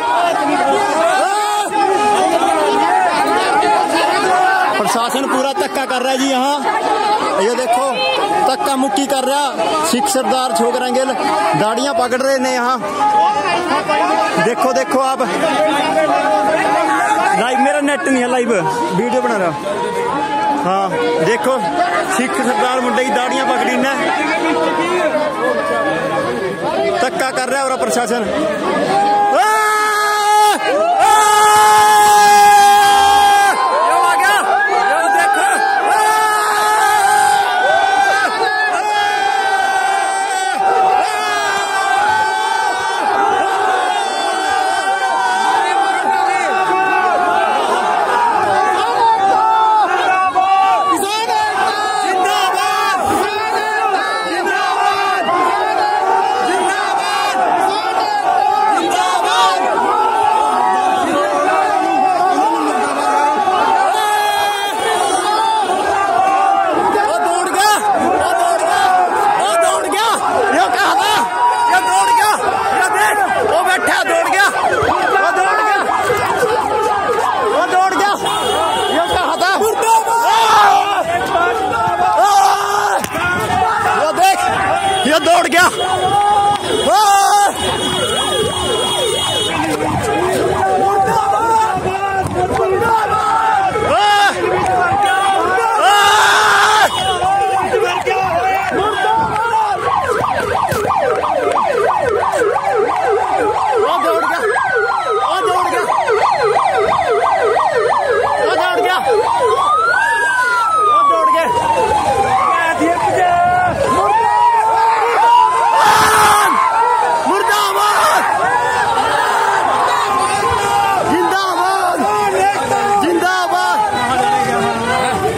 प्रशासन पूरा धक्का कर रहा है जी यहाँ, ये देखो धक्का मुक्की कर रहा। सिख सरदार छोकरा गिल दाढ़ियां पकड़ रहे ने यहाँ, देखो देखो आप। लाइव मेरा नेट नहीं है, लाइव वीडियो बना रहा। हाँ देखो सिख सरदार मुंडे की दाढ़ियां पकड़ी ने, धक्का कर रहा है और प्रशासन। दौड़ गया।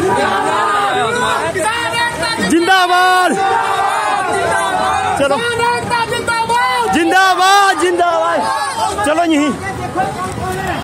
जिंदाबाद। चलो।